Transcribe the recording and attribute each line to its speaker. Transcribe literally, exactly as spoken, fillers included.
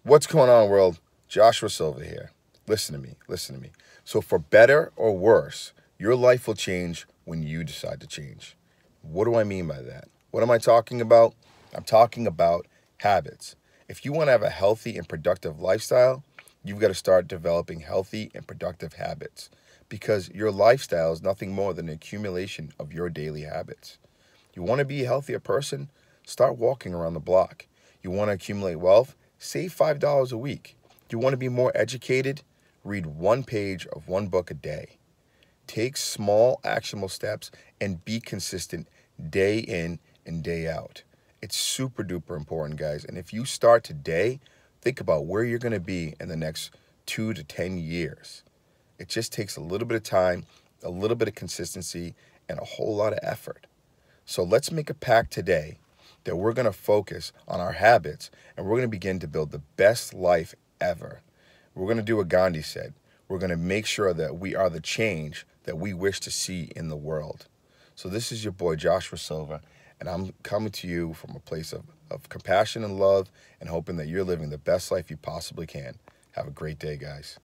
Speaker 1: What's going on, world? Joshua Silva here. Listen to me, listen to me. So, for better or worse, your life will change when you decide to change. What do I mean by that? What am I talking about? I'm talking about habits. If you want to have a healthy and productive lifestyle, you've got to start developing healthy and productive habits because your lifestyle is nothing more than an accumulation of your daily habits. You want to be a healthier person? Start walking around the block. You want to accumulate wealth? Save five dollars a week. You want to be more educated? Read one page of one book a day. Take small, actionable steps and be consistent day in and day out. It's super duper important, guys. And if you start today, think about where you're going to be in the next two to ten years. It just takes a little bit of time, a little bit of consistency, and a whole lot of effort. So let's make a pact today that we're going to focus on our habits and we're going to begin to build the best life ever. We're going to do what Gandhi said. We're going to make sure that we are the change that we wish to see in the world. So this is your boy Joshua Silva, and I'm coming to you from a place of, of compassion and love and hoping that you're living the best life you possibly can. Have a great day, guys.